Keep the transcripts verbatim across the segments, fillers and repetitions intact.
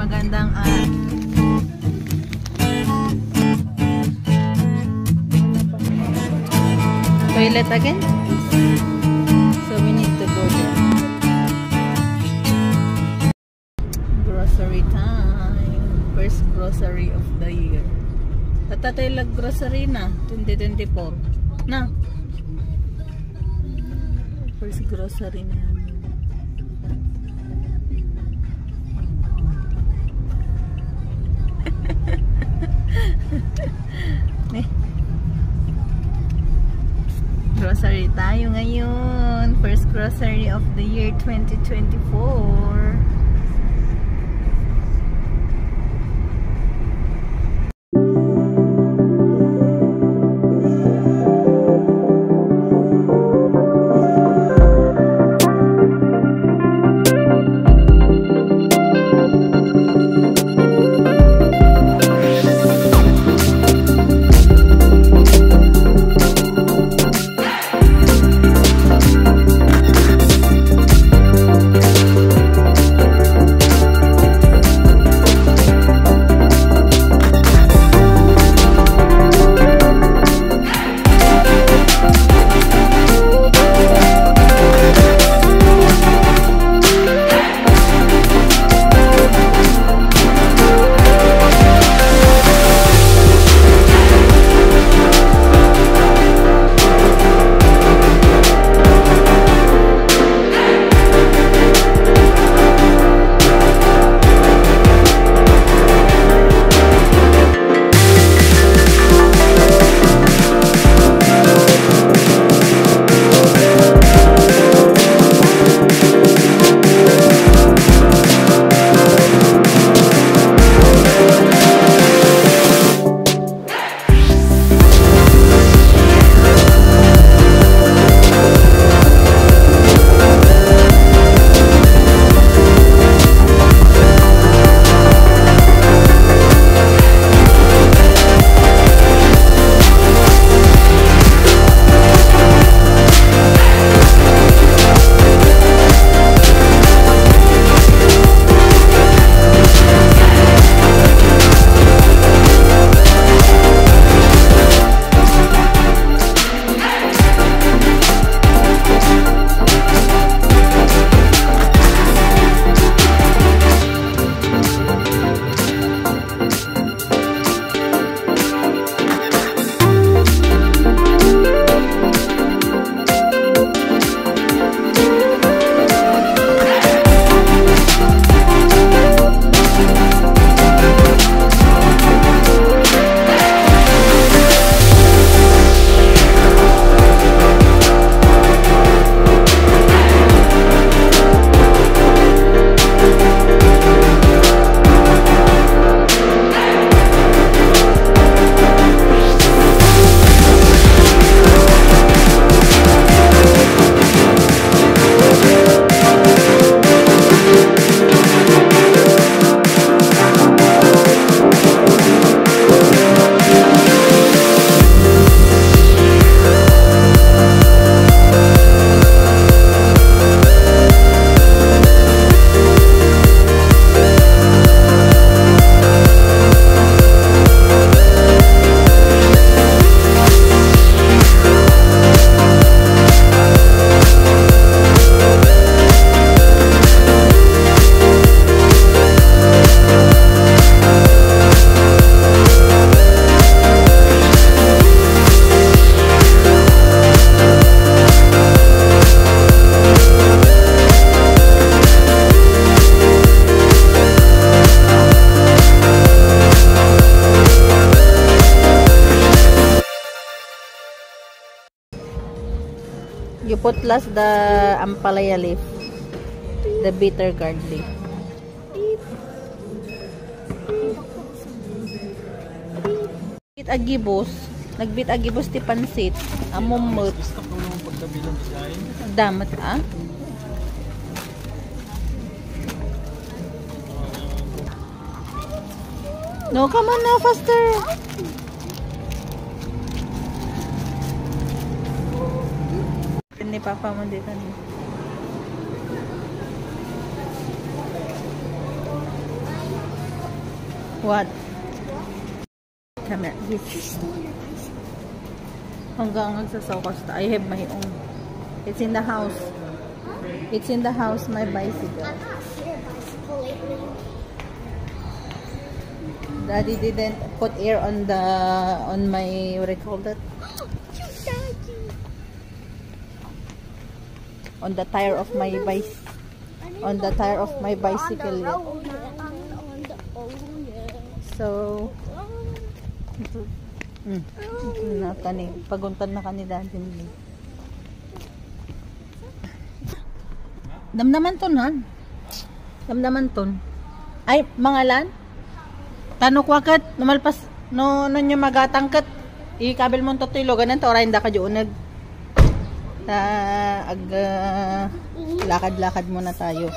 magandang ah. Toilet again? So we need to go there. Grocery time. First grocery of the year. Tatatay lag grocery na. twenty twenty-four. Na. First grocery na. Eh. Grocery tayo ngayon. First grocery of the year twenty twenty-four. You put last the ampalaya leaf, the bitter gourd leaf. Bit agibos, nagbit agibos ti pansit, amumot. Damat ah. No, come on now, faster. Ni papa mo dito ni. What? Come here. This. Hanggang sa Sokosta. I have my own. It's in the house. It's in the house, my bicycle. I'm not sure bicycle lately. Daddy didn't put air on the on my what do you call that? On the tire of my bike. On the tire of my bicycle. Yet. So, mm, na kani paguntan na kani daddy. Damdaman ton han. Damdaman ton. Ay, mangalan? Tanok wakat, numalpas, no, no nyo magatangkat. Ikabel mo totilo, ganun to, oray, hindi ka dyan nag, uh, ag, uh, lakad-lakad muna tayo.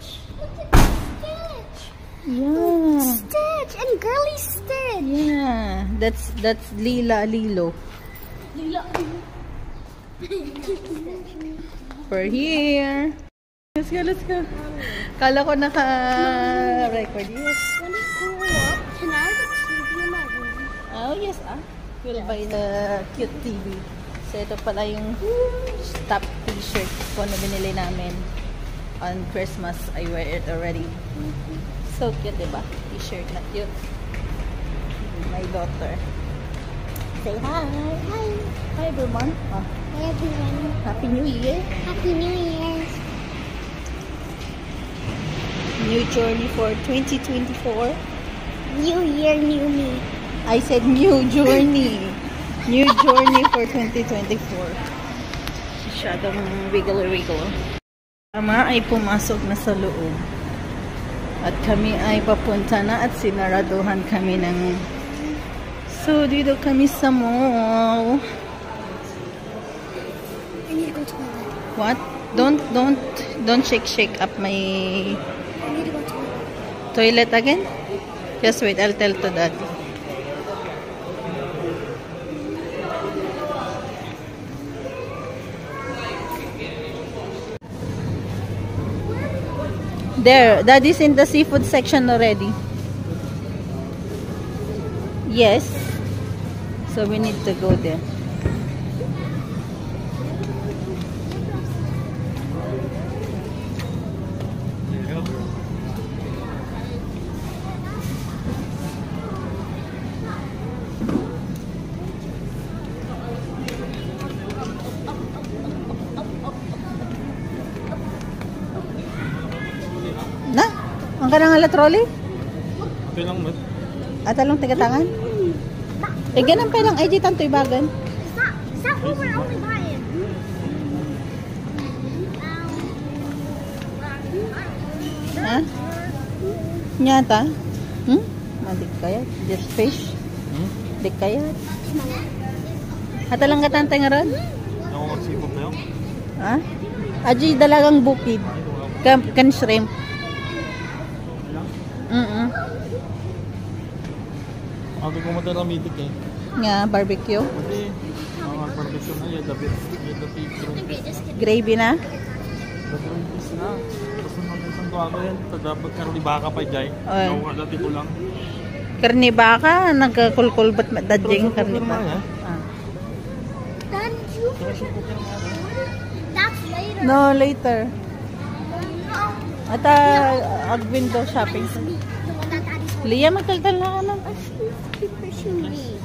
Yeah. Stitch and girly Stitch. Yeah, that's, that's Lila Lilo. Lila. We're here. Let's go, let's go. Kala ko naka-record. Yes. When I grow up, can I have a T V in my room? Oh, yes, ah. We'll buy the cute T V. So, ito pala yung top t-shirt ko na binili namin on Christmas. I wear it already. So cute, diba? T-shirt na cute. My daughter. Say hi. Hi. Hi, everyone. Oh. Hi, everyone. Happy New Year. Happy New Year. New journey for twenty twenty-four. New Year, new me. I said new journey. New journey for twenty twenty-four. Masyadong wiggle-wiggle. Ama ay pumasok na sa loob. At kami ay papunta na at sinaraduhan kami ng... So, dito kami sa mall. I need to go to my bed. What? Don't, don't, don't shake, shake up my... I need to go to my bed. Toilet again? Just wait, I'll tell to daddy. There, daddy's in the seafood section already. Yes. So we need to go there. Na? Ang kanang ala trolley? Okay lang, mat. At along tigatangan? Eh, ganun pa lang. Ay, di tanto ibagan. Is that, is that what we're only buying? Ha? Nyata? Hmm? Madik kaya? Just fish? Hmm? Dik kaya? At alang katantay nga ron? Ako magsipot na yun. Ha? Aji dalagang bukid. Kan, kan shrimp. Mm-mm. Ako ko matala mitik eh. Nga, barbecue. Kasi, mga barbecue na yan, dapat yung dapat yung Gravy na? dapat yung piece na. Tapos nung isang to ako yan, dapat karni baka pa jay. Oy. Ako dati ko lang. Karni baka, nagkakulkul ba't dadjing karni Pero baka? naman, Ah. Then you That's later. No, later. No. At uh, ag window shopping. The one that daddy's holding. Lia, magkaltal na ka na. Keep pushing me.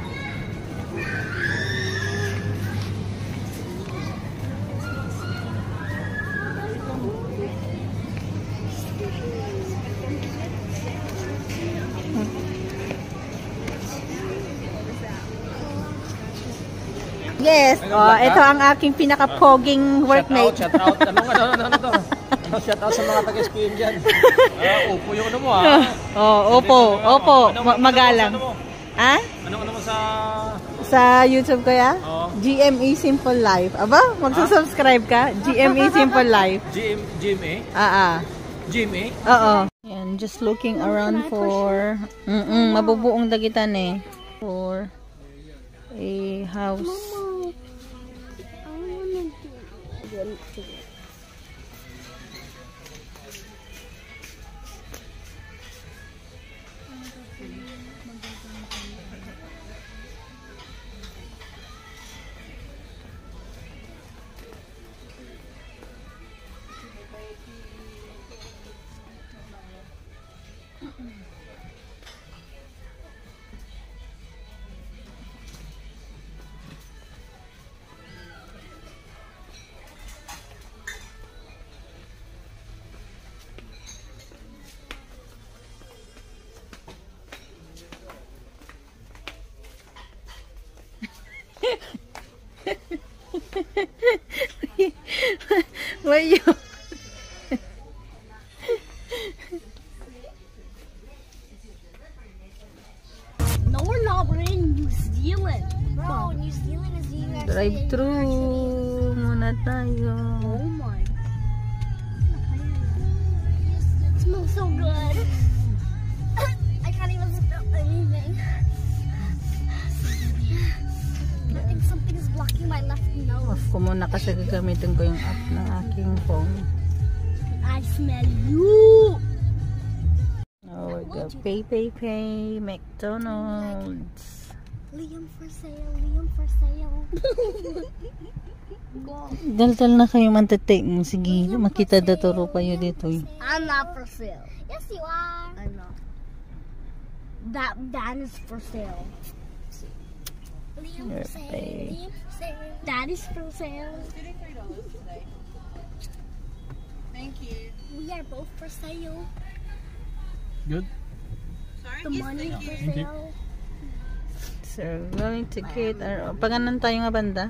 Yes, oh, ito ang aking pinaka-poging workmate. Shout out, shout out. Anong, ano, ano, ano to? Ano, shout out sa mga taga-S P M dyan. Ah, upo yung ano mo ha. Oh, opo, opo, Ano, ma- magalang. Ano mo? Ha? Ano, ano mo sa... Sa YouTube ko ya? Oo. G M A Simple Life. Aba, magsusubscribe ka? G M A Simple Life. G M, G M A? Ah, ah. G M A? Oo. Yan, just looking around for... Mm-mm, mabubuong dagitan eh. For a house. I wanna do. Why you? No, we're not. We're in New Zealand. Bro, New Zealand is doing actually. Drive-thru muna tayo. Oh my. It smells so good. I can't even smell anything. I think something is blocking my left nose. Off ko muna kasi gagamitin ko yung app ng aking phone. I smell you. Oh, we go. Pay, pay, pay. McDonald's. Liam for sale. Liam for sale. Dal-dal na kayo mantatake mo. Sige, makita daturo pa yun dito. Eh. I'm not for sale. Yes, you are. I'm not. That that is for sale. Liam for sale. Liam for sale. That is for sale. Thank you. We are both for sale. Good? The money is for sale. So, we're going to get our... Paganan tayo nga banda?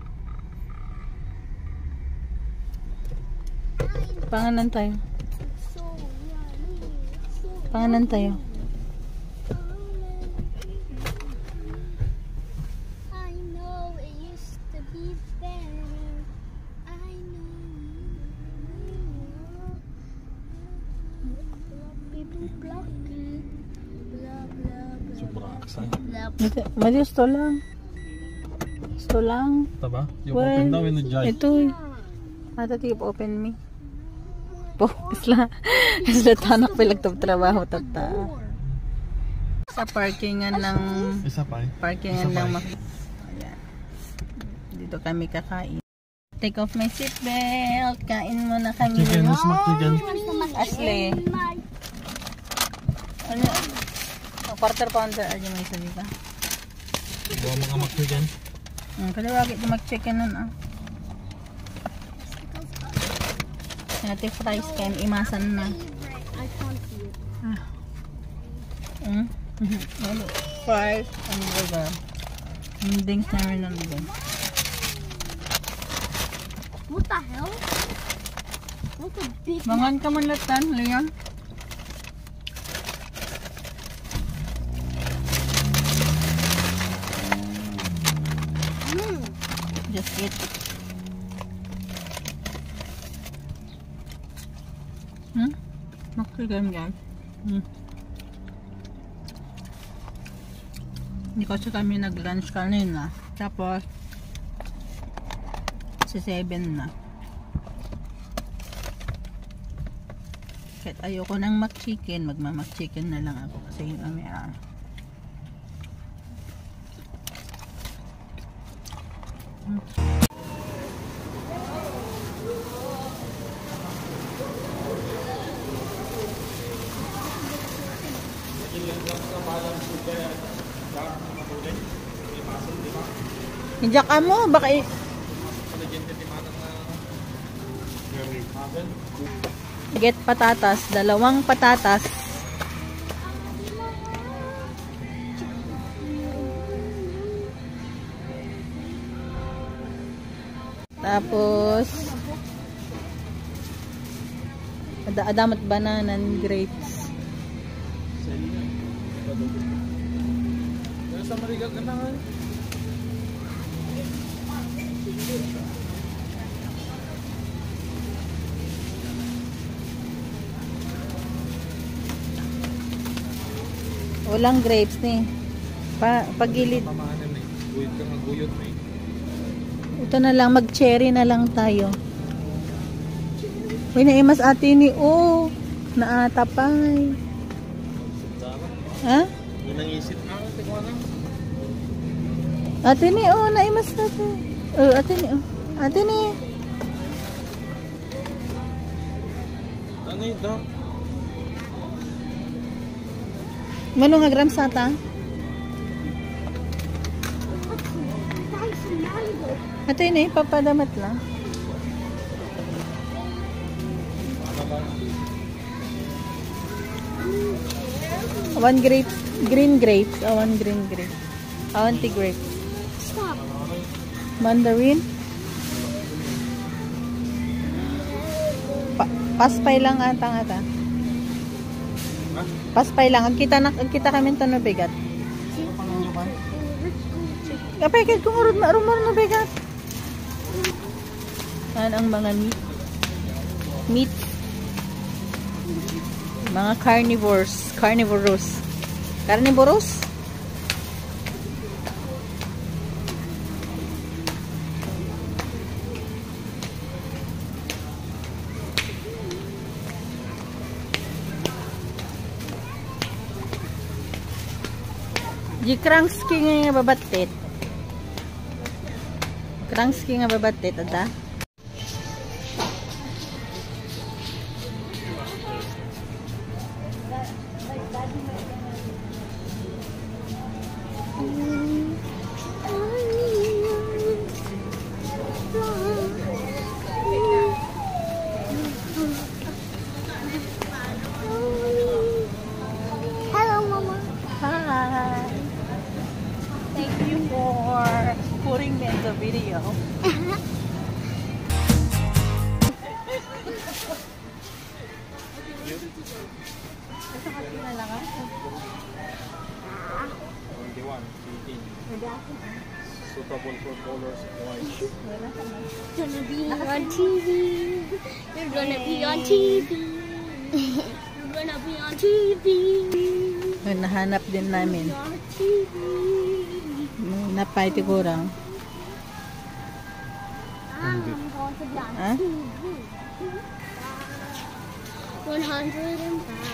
Panganan tayo. So yummy. So Panganan tayo. I know it used to be better. I know. People blocking. Blah blah blah. Sobrang aksay. Blah. Mali, gusto lang. Gusto lang. Ito ba? Yung Well, open daw in the jar. Ito eh. Ata tip open me. Po, isla. Isla tanak pilag trabaho tata. Sa parkingan ng Isa pa eh. parkingan Isa pa ng eh. Mac. Ayan. Dito kami kakain. Take off my seatbelt. Kain muna kami. Chicken, mas chicken. Ashley. Ano? A quarter pounder aja may sabi ka. Bawa mga mag-chicken. Hmm, kada wagi di mag-chicken nun ah. Nati fries kaya imasan na. I can't see it. Hmm? Ano? Fries and burger. Yung dings namin nandun. What the hell? That's a big. Mangan ka man latan, Leon. Mm. Just eat. Hmm? Makikigam guys. Hmm. Hindi kasi kami nag-lunch kanina. Tapos, si seven na. Kahit ayoko ng McChicken, magma-McChicken na lang ako kasi yun ang meron. Hmm. Hijak ka mo, baka i- get patatas, dalawang patatas. Tapos ada adamat banana and grapes. Sa Marigal ka na nga. Walang grapes ni. Pa pagilid. Pamahanan eh. Guyot ka nga guyot eh. Ito na lang, mag-cherry na lang tayo. Uy, naimas ate ni oh. Naatapay. Ha? Yun ang isip na. Tingwa na. Ate ni oh, naimas na to. Oh, ate ni oh. Ate ni. Ano yun daw? Mano nga gram sata? Ate ni, papadamat lang. One grape, green grapes. Oh, one green grape. Oh, one tea grape. Stop. Mandarin. Paspay lang ata nga ta. Paspay lang. Ang kita, ang kita kami ito no bigat. Kapag kung urod na rumor no bigat. Yan ang mga meat. Meat. Mga carnivores. Carnivorous. Carnivorous? Jikrangski nga babatit. Krangski nga babatit, ada? Hello, Mama. Hi. Thank you for putting me in the video. Suitable for colors and white. Gonna be on T V. You're gonna be on T V. You're gonna be on T V. May nahanap din namin. On T V. May napay tigurang. I'm going to be on Huh? T V. One hundred and five.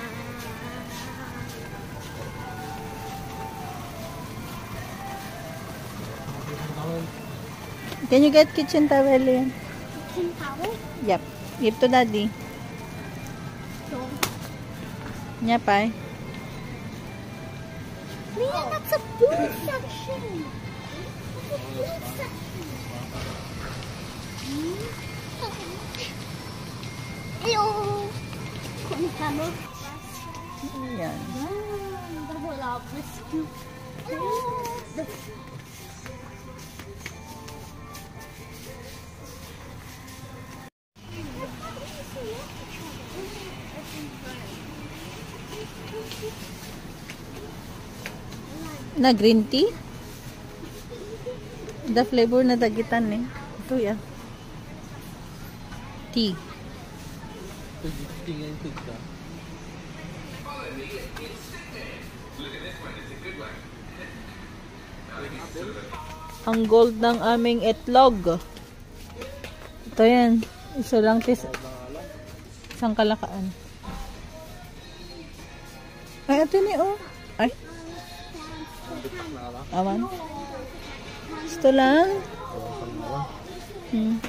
Can you get kitchen towel yan? Kitchen towel? Yep. Give to daddy. No. Nyapay. Man, that's a food section. That's a food section. Ew. Kung kamo. Ayan. Wala ko scoop. Na green tea? The flavor na dagitan eh. Ito yan. Tea. Ang gold ng aming itlog. Ito yan. Isa lang tis. Isang kalakaan. Ay, ito ni oh. Ay. Awan. Ito lang. Hmm.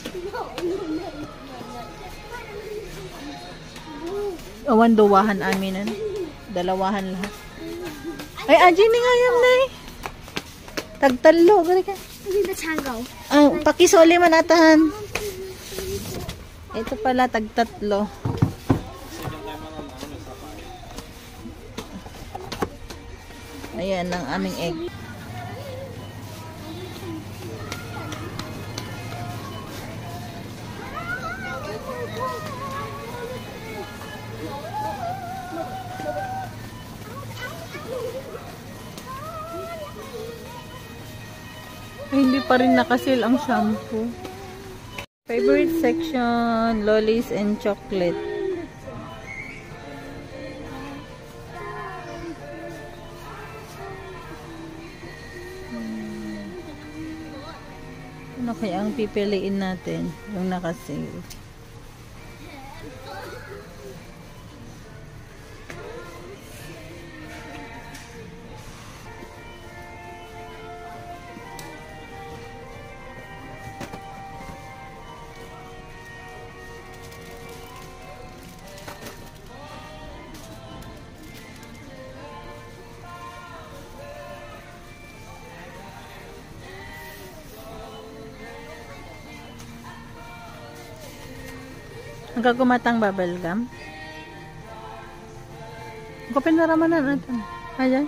Awan duwahan aminan. Dalawahan lahat. Ay, aji ni nga yan, day. Tagtalo. Gari ka. The tango. Ah, pakisoli man atahan. Ito pala, tagtatlo. Ayan ang aming egg. Ay, hindi pa rin nakasil ang shampoo. Favorite section, lollies and chocolate. Ano kaya ang pipiliin natin? Yung nakasale. Nagkagumatang bubble gum. Kapin na raman na natin. Ayan.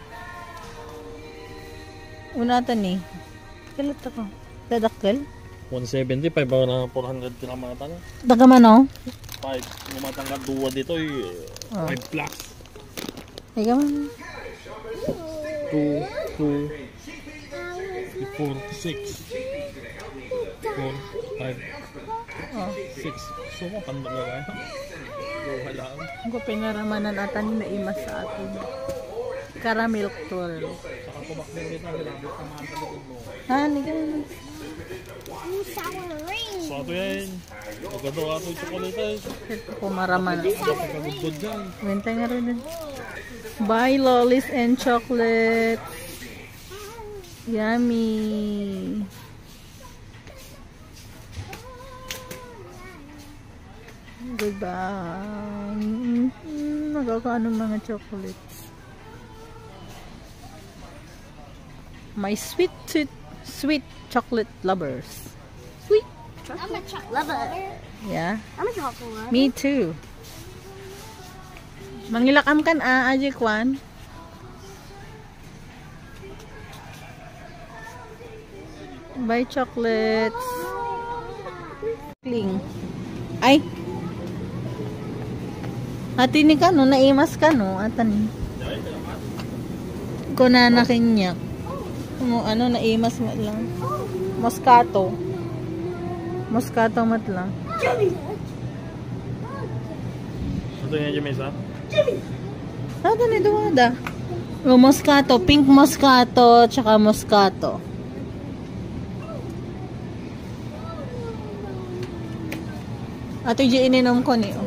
Una natin eh. Kalit ako. Dadakkel? one seventy-five ba na four hundred kinamatan? Daga man oh. five. Kumatang ka duwa dito eh. Oh. five plus. Daga man. two, two, four, six. four, five, Oh. six. So, mapanda na kaya. Duha lang. Ko pinaramanan atan na imas sa atin. Caramel tour. Saka kumakbang dito. Nilabot ka mga talikod mo. Ha, niga. Sour ring. So, ato yan. Maganda ka ito yung chocolate eh. Ito ko maraman. Pagkagudod dyan. Wentay nga rin. Buy lollies and chocolates. Yummy. Goodbye. Mm-hmm. Nagkakaano mga chocolates. My sweet, sweet, sweet chocolate lovers. Sweet. I'm a chocolate lover. Yeah. I'm a chocolate lover. Me too. Mangilakam kan a aje kwan. Buy chocolates. Kling. Ay. Ati ni ka no, naimas ka no, atan. Ko na nakinyak. Mo ano naimas mat lang. Moscato. Moscato mat lang. Ito yan yung mesa? Ito ni duwada. O moscato, pink moscato, tsaka moscato. Ato yung ininom ko niyo.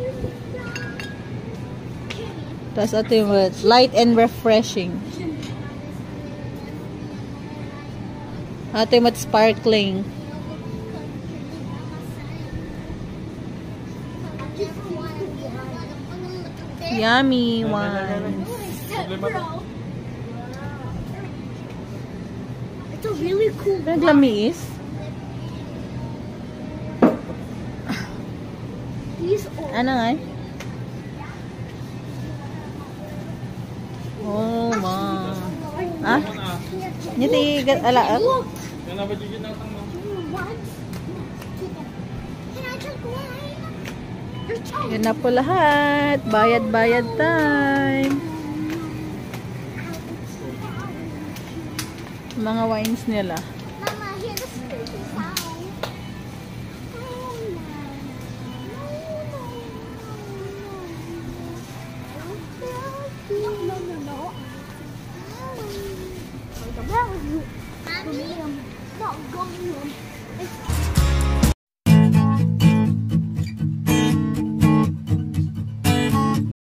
Tapos ato yung light and refreshing. Ato yung sparkling. Yummy one. It's a really cool box. Naglamis. These are Ano nga? Oh, ma. Ah? Nito yung alaap? Look. Yan na ba dyan na tang What? Can I take one? You're chocolate. Yun na po lahat. Bayad-bayad time. Mga wines nila. Mama, hear the squeaky sound. Oh, no. No, no, no, no. Mommy, not going on.